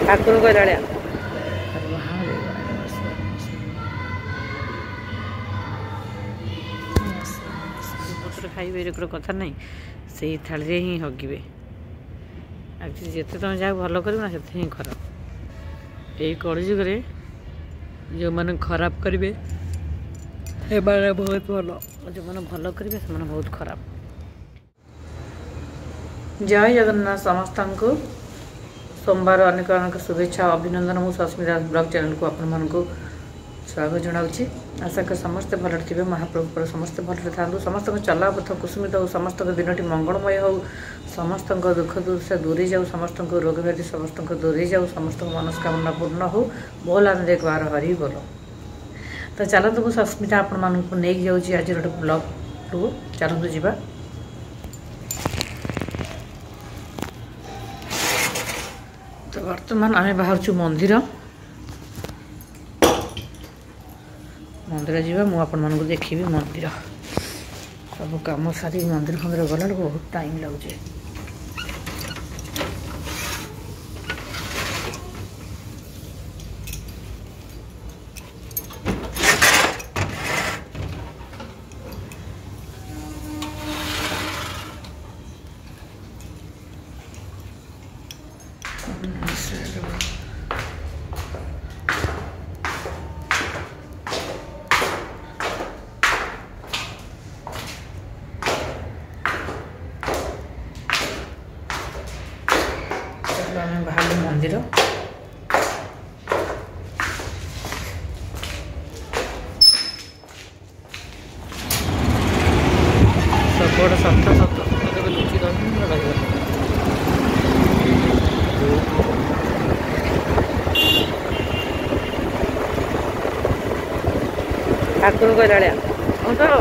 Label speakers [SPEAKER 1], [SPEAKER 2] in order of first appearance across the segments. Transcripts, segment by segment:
[SPEAKER 1] ଠାକୁର କହିଲା ଖାଇବେ ଏର କଥା ନାହିଁ, ସେଇ ଥାଳିରେ ହିଁ ହଗିବେ। ଆକ୍ଚୁଆଲି ଯେତେ ତୁମେ ଯାହା ଭଲ କରିବ ନା ସେତେ ହିଁ ଖରାପ। ଏଇ କଳିଯୁଗରେ ଯେଉଁମାନେ ଖରାପ କରିବେ ସେମାନେ ବହୁତ ଭଲ, ଯେଉଁମାନେ ଭଲ କରିବେ ସେମାନେ ବହୁତ ଖରାପ। ଜୟ ଜଗନ୍ନାଥ ସମସ୍ତଙ୍କୁ। सोमवार अनेक अनेक शुभेच्छा अभिनंदन। मु सस्मिता ब्लॉग चैनल को आपको स्वागत जनाऊँगी। आशा कर समस्ते भल थे, महाप्रभु समस्ते भल था, समस्त चला पथ कुसुमित हो, समस्त दिनटी मंगलमय हो, समस्त दुख दुर्दशा दूरी जाऊ, समस्त रोग व्याधि समस्त दूरी जाऊ, समस्त मनस्कामना पूर्ण हो। बोल आनंद एक बार हरि बोल। तो चलतु मु सस्मिता आपण मानक नहीं जाऊँगी आज गोटे ब्लॉग टू। चलतु जीवा। तो बर्तमान आम बाहर मंदिर मंदिर जावा। मुझे देखी मंदिर सब कम सारी मंदिर फंदिर गला बहुत टाइम लगे। बाहर मंदिर सबुआड़े सत सत लुचि रही ठाकुर कहला तो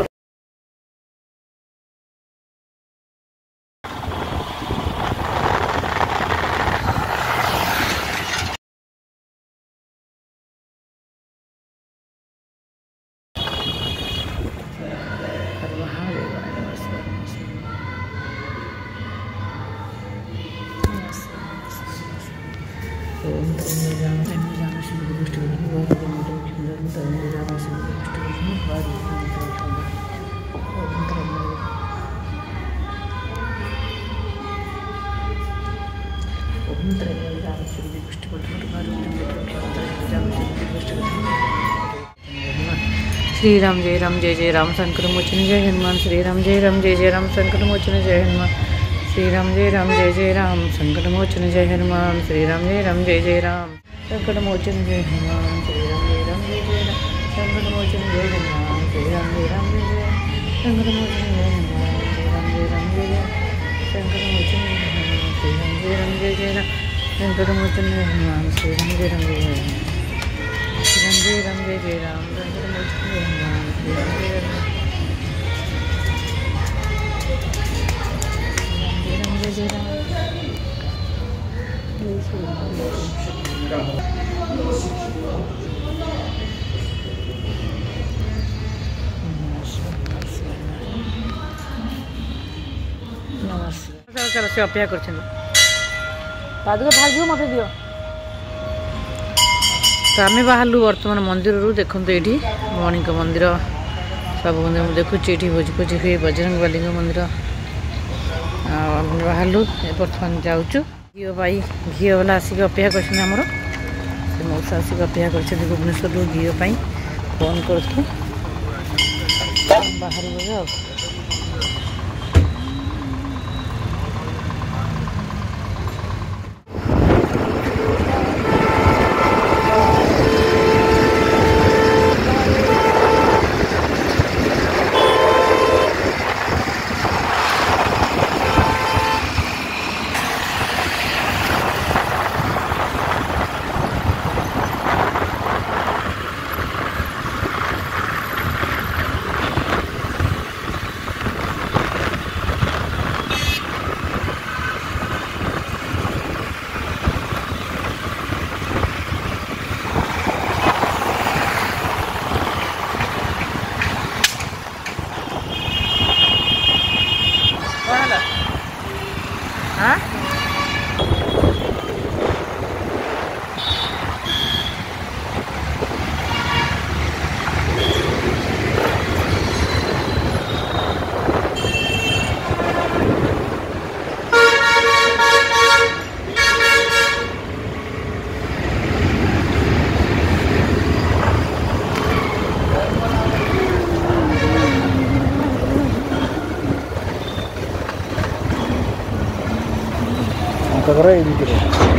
[SPEAKER 1] श्री राम जय राम जय जय राम शंकर मोचन जय हनुमान। श्री राम जय राम जय जय राम शंकर मोचन जय हनुमान। श्री राम जय राम जय जय राम संकट मोचन जय हनुमान। श्री राम जय राम जय जय राम संकट मोचन जय हनुमान। श्री राम जय राम जय जय राम संकट मोचन जय हनुमान। श्री राम जय राम जय जय संकट मोचन जय हनुमान। श्री राम जय राम जय जय संकट मोचन जय हनुमान। श्री राम जय राम जय जय राम संकट मोचन जय हनुमान। श्री राम जय राम जय जय श्री राम जय जय राम संकट मोचन जय हनुमान। श्री राम जय राम जय जय राम नमस्कार। से अपेक्षा कर मत दियो। तो आम बाहर बर्तमान मंदिर रू देखो ये मणिक मंदिर सब मंदिर मुझे देखुची ये भोजी भोजी हुए बजरंग बाली मंदिर। आम बाहर बर्तमान जाऊँ घी पाई घी वाला आसिक अपेक्षा करमर से मौसा आसिक अपेक्षा कर भुवनेश्वर घी फोन कर बाहर गए।
[SPEAKER 2] घर ये भितर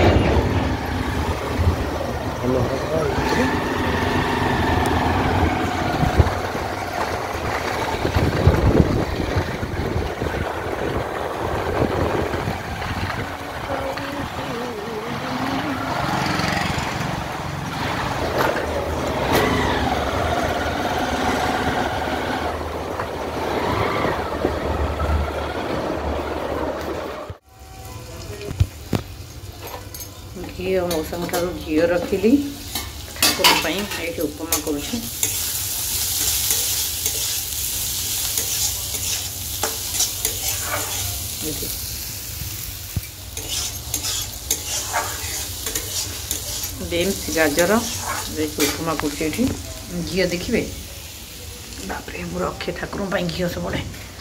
[SPEAKER 1] घी और मौसम ठार घी रखिली ठाकुर ये उपमा करुँ बीन्स गाजर उपमा करुँ घी देखिए बापरे मु रखे ठाकुर घी सब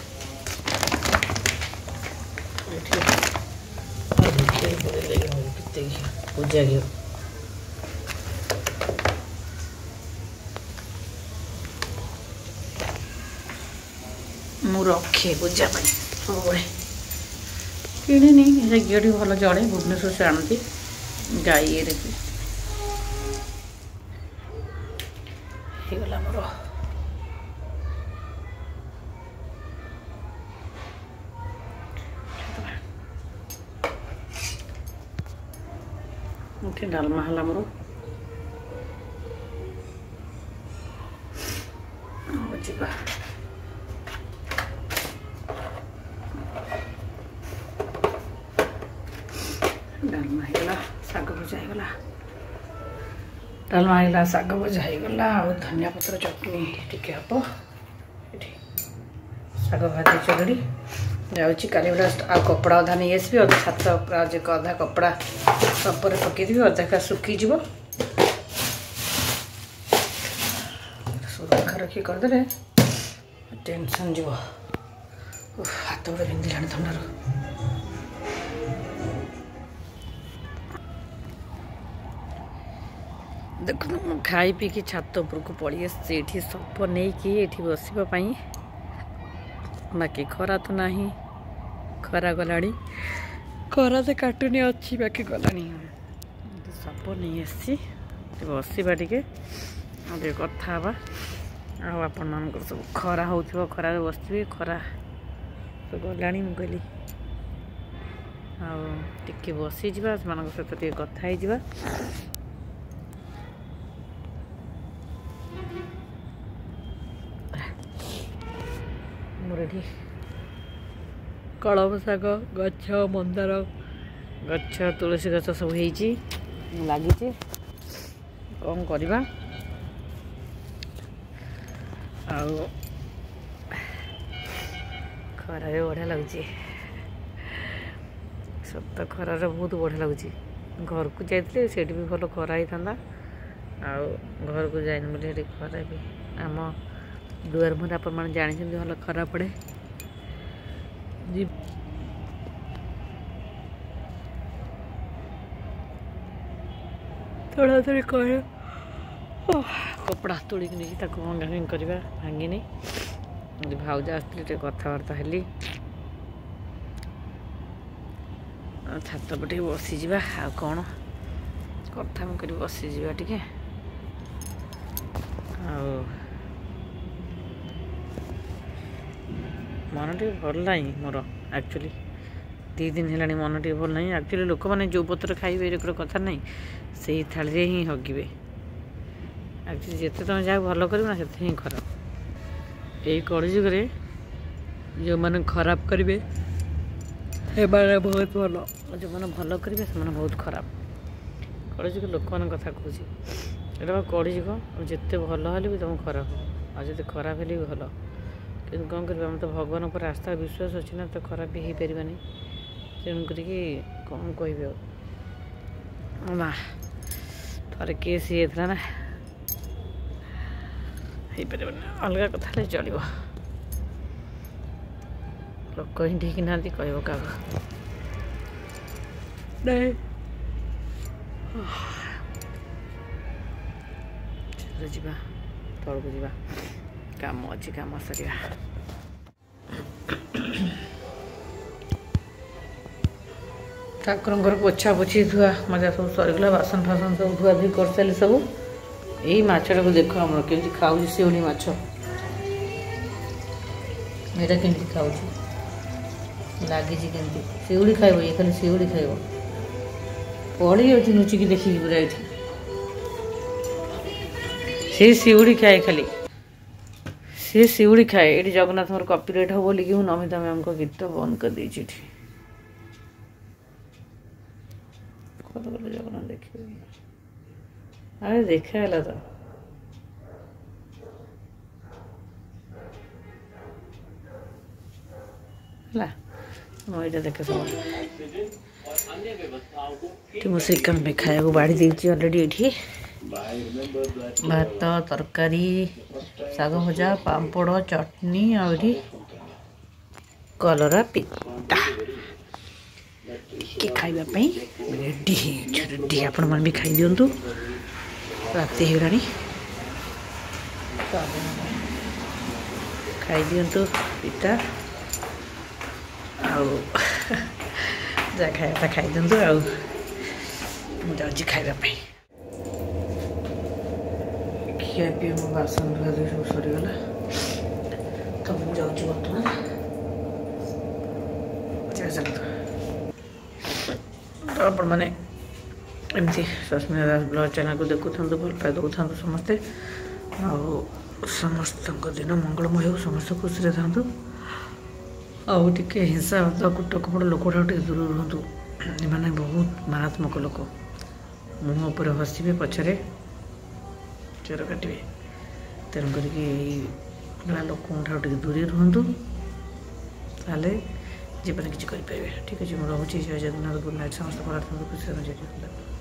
[SPEAKER 1] पूजा घी मु रखे पूजा सब किणी घी भल जड़े भुवनेश्वर से आनती गाई गला मोर मुठे डालमा है मोर जा डालमा होगा शाग भजा होगा डालमा होगा शाग भजा होगा और धनिया पत्र चटनी टिके हम ये शाग भाजी चलड़ी जाऊँगी काली आ कपड़ा अधा नहीं आसबि अधा छात आज अधा कपड़ा सपर पकईदेवी अधा का सुखीज सुरक्षा रखी करदे टेंशन जीव हाथ गोटे बिंधिला थंडार देखो खाई पी कि छात उपरको पड़ी आसी सप नहीं कि बसवाई बाकी खरा तो नहीं खरा गलाणी खरा तो काटुनी अच्छी बाकी गलाणी सप नहीं आसी बसवा टे कथा आपण मान सब खरा हो खरा बस खरा तो गलाणी मु कहली आगे बसी जा सहित कथा हो मोर एठी कलम शाग गछ मंदार गछ तुलसी गछ सब लगी कौन करवा खरार बढ़िया लगुच सत खरार बहुत बढ़िया लगुच घर को जाइए से भी भल खरा ही था घर को जाइन बोले खरा भी आम दुआर मुहर आप जानते भल खरा पड़े थोड़ा थोड़ी कह कपड़ा तोलिक नहीं भंगा करवा भांगिनी भाउज आसती कथबार्ता हेली छात पटे बसीजा आ कौन कथा मुझे बसीजा टे मन टे भल ना मोर एक्चुअली 2 दिन है मन टे भल ना एक्चुअली लोक मैंने जो पत्र खाइबे कथा नहीं से थाली ही हगिबे एक्चुअली जिते तुम जहाँ भल कर ही खराब यही कलयुग जो मैंने खराब करेंगे बहुत भल जो मैंने भल करेंगे से बहुत खराब कलयुग लोक मान कथा कहूँ ये कलयुग जिते भल हेल्ले भी तुम खराब हो जिते खराब हेल्ले भी भल कि कौन कर तो भगवान पर आस्था विश्वास अच्छी ना तो खराब भी हो पारानी तेणुक कौन कह माँ थे केस ये ना हो पार अलग कथा चलो लोक ही ठीक ना कह क्या जा तौक जा काम अच्छी काम सरिया ठाकुर पोछा पोछी धुआ मजा सब सरगला बासन फासन सब धुआ धुई कर सारे सब यही माछटा को देख आम केमती खाऊ शेउली माछ एटा केमती खाऊ लगी केमती शेउली खाइब ये खाली शेउली खाइब पड़ी जाऊँ नुचिकी देखिकी पूरा ये से शेउली खाए खाली से शेउली खाए ये जगन्नाथ मोर कॉपीराइट हो बोलिकी नमिता मैम को गीत बंद कर देछि जगन्नाथ देखिए अरे देखा है तो देखे सब श्रीकांत में खाया बाड़ी देती अलरेडी ये भात तरकारी शाग भजा पापड़ चटनी आहरी कलरा पिता के खाइबापी रेडी रेडी आपण मन भी खाई दिंतु राति होगा खाई दिंतु पिता जहाँ खाया खाई दिंतु मुझे खाइबापी खिया पी मो बासन धुआ धुई सब सरीगला तो मुझे बर्तमान आपण मैंने एमती सस्मिता दास ब्लॉग चैनल को देखु भल पाए दौँ समस्ते समस्त दिन मंगलमय हो समस्त खुशी था टे हिंसा कुटकपट लोक दूर रुहतु मैंने बहुत मारात्मक लोक मुँह पर हसबे पछरे चेर काटे तेणुक लोक दूरे रुहतु जीवन किसी करें ठीक अच्छे मुझे जय जगन्नाथ गुड नाइट समस्त खुशी